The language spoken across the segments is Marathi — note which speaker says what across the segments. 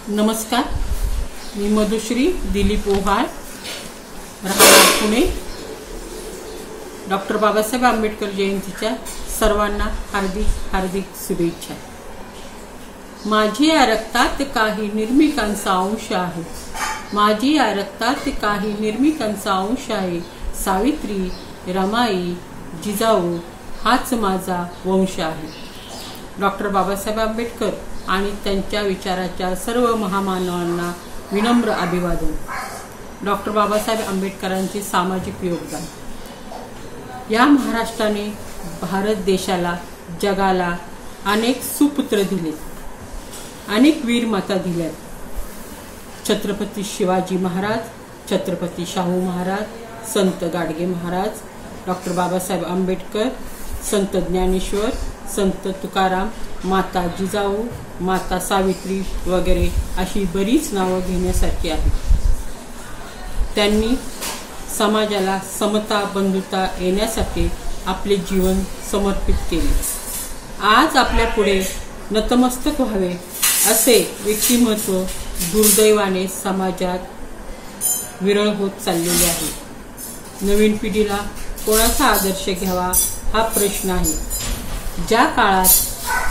Speaker 1: नमस्कार, मी मधुश्री दिलीप ओहाळ, राहणार पुणे। डॉक्टर बाबासाहेब आंबेडकर जयंतीच्या सर्वांना हार्दिक हार्दिक शुभेच्छा। माझी या रक्तात काही निर्मिकांचा अंश आहे, माझी या रक्तात काही निर्मिकांचा अंश आहे। सावित्री, रमाई, जिजाऊ हाच माझा वंश आहे। डॉक्टर बाबासाहेब आंबेडकर आणि त्यांच्या विचाराच्या सर्व महामानवांना विनम्र अभिवादन। डॉक्टर बाबासाहेब आंबेडकरांचे सामाजिक योगदान। या महाराष्ट्राने भारत देशाला, जगाला अनेक सुपुत्र दिले, अनेक वीर माता दिल्या। छत्रपती शिवाजी महाराज, छत्रपती शाहू महाराज, संत गाडगे महाराज, डॉक्टर बाबासाहेब आंबेडकर, संत ज्ञानेश्वर, संत तुकाराम, माता जिजाऊ, माता सावित्री वगैरे अशी बरीच नावं घेण्यासारखी आहेत। त्यांनी समाजाला समता बंधुता येण्यासाठी आपले जीवन समर्पित केले। आज आपल्या पुढे नतमस्तक व्हावे असे व्यक्तिमत्व दुर्दैवाने समाजात विरळ होत चाललेले आहे। नवीन पिढीला कोणाचा आदर्श घ्यावा हा प्रश्न आहे। ज्या काळात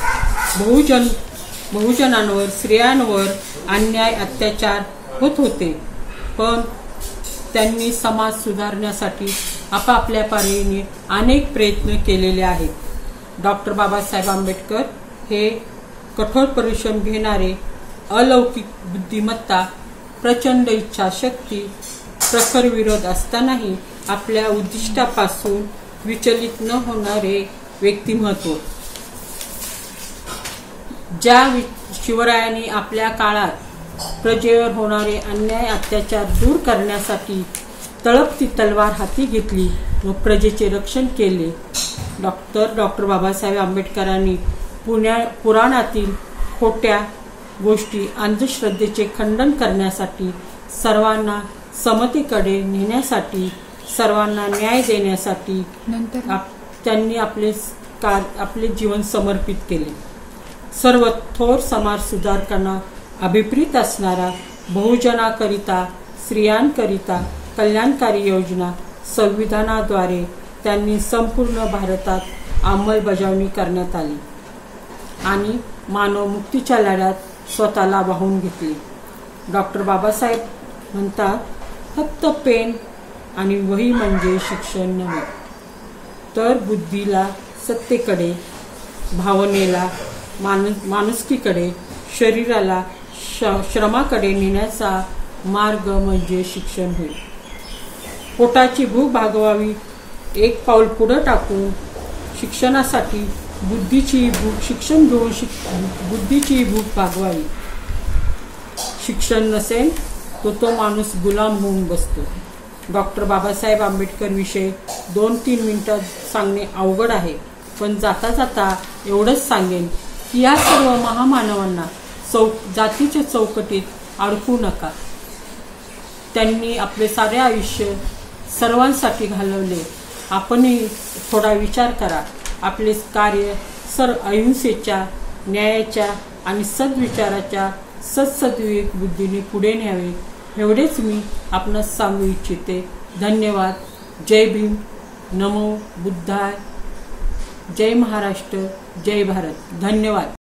Speaker 1: बहुजनांवर, स्त्रियांवर अन्याय अत्याचार होत होते, पण त्यांनी समाज सुधारण्यासाठी आपापल्या परीने अनेक प्रयत्न केलेले आहेत। डॉक्टर बाबासाहेब आंबेडकर हे कठोर परिश्रम घेणारे, अलौकिक बुद्धिमत्ता, प्रचंड इच्छाशक्ती, प्रखर विरोध असतानाही आपल्या उद्दिष्टापासून विचलित न होणारे व्यक्तिमत्व। ज्या शिवरायांनी आपल्या काळात प्रजेवर होणारे अन्याय अत्याचार दूर करण्यासाठी तळपती तलवार हाती घेतली व प्रजेचे रक्षण केले, डॉक्टर बाबासाहेब आंबेडकरांनी पुराणातील खोट्या गोष्टी, अंधश्रद्धेचे खंडन करण्यासाठी, सर्वांना समतेकडे नेण्यासाठी, सर्वांना न्याय देण्यासाठी त्यांनी आपले जीवन समर्पित केले। सर्व थोर समाज सुधारकांना अभिप्रेत असणारा, बहुजनाकरिता, स्त्रियांकरिता कल्याणकारी योजना संविधानाद्वारे त्यांनी संपूर्ण भारतात अंमलबजावणी करण्यात आली आणि मानव मुक्तीच्या लढ्यात स्वतःला वाहून घेतले। डॉक्टर बाबासाहेब म्हणतात, फक्त पेन आणि वही म्हणजे शिक्षण नव्हे, तर बुद्धीला सत्तेकडे, भावनेला माणुसकीकडे, शरीराला श्रमाकडे नेण्याचा मार्ग म्हणजे शिक्षण होय। पोटाची भूक भागवावी, एक पाऊल पुढे टाकून शिक्षणासाठी बुद्धीची भूक भागवावी। शिक्षण नसेल तो माणूस गुलाम होऊन बसतो। डॉक्टर बाबासाहेब आंबेडकर विषयी 2-3 मिनिटात सांगणे अवघड आहे, पण जाता जाता एवढंच सांगेन की या सर्व महामानवांना जातीच्या चौकटीत अडकू नका। त्यांनी आपले सारे आयुष्य सर्वांसाठी घालवले। आपणही थोडा विचार करा, आपले कार्य अहिंसेच्या, न्यायाच्या आणि सद्विचाराच्या सद्विवेक बुद्धीने पुढे न्यावे, एवढेच मी आपणास सांगू इच्छिते। धन्यवाद। जय भीम, नमो बुद्धाय, जय महाराष्ट्र, जय भारत। धन्यवाद।